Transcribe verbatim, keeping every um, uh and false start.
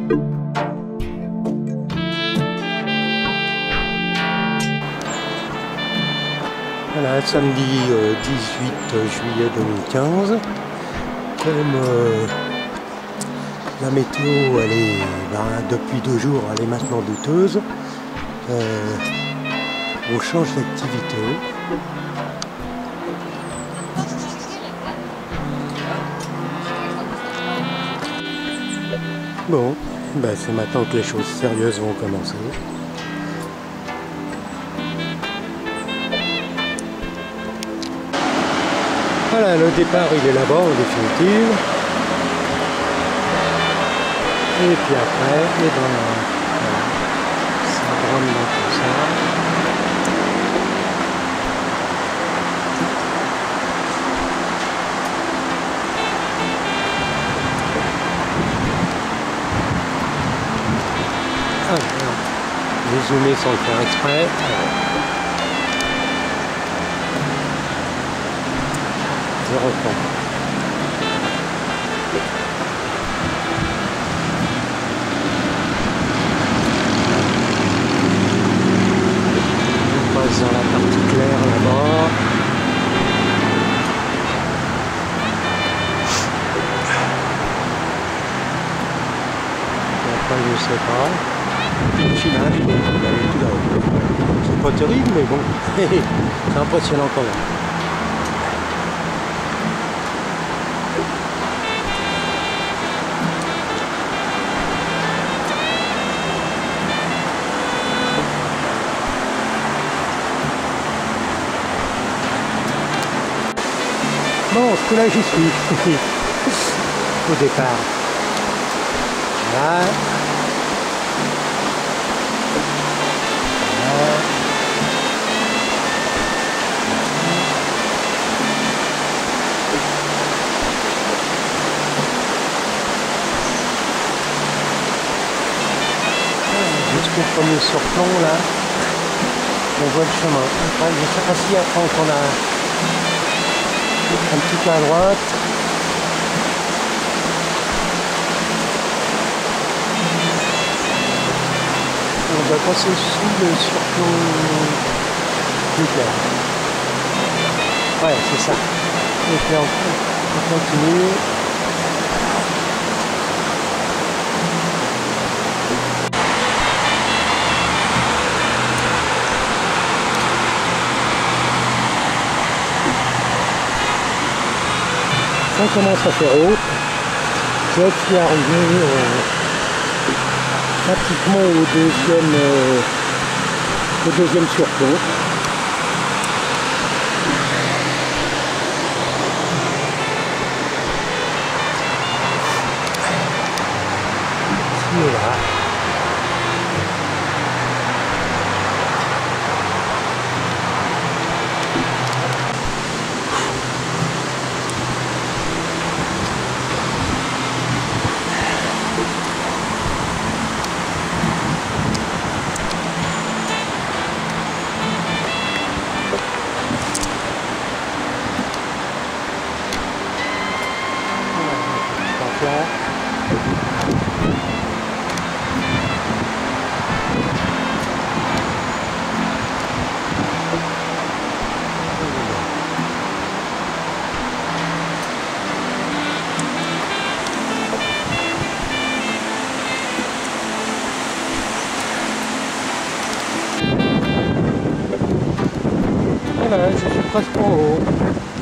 Voilà, samedi euh, dix-huit juillet deux mille quinze. Comme euh, la météo, elle est, ben, depuis deux jours, elle est maintenant douteuse, euh, on change d'activité. Bon, ben, c'est maintenant que les choses sérieuses vont commencer. Voilà, le départ il est là-bas en définitive. Et puis après, et ben, voilà, ça drôle dans tout ça. Ah, voilà. J'ai zoomé sans le faire exprès. Zéro temps. On passe dans la partie claire là-bas. Et après, je sais pas. Au final, il est tout là-haut. C'est pas terrible, mais bon, c'est impressionnant quand même. Bon, ce coup-là, j'y suis. Au départ. Voilà. Voilà. Jusqu'au premier surplomb, là, on voit le chemin. Après, je ne sais pas si après on a un petit peu à droite. On va passer sous le surplomb nucléaire. Ouais, c'est ça. Et puis on, on continue. Ça commence à faire haut. Je suis arrivé euh, pratiquement au deuxième, euh, au deuxième surplomb. Et là. Voilà, je suis presque en haut.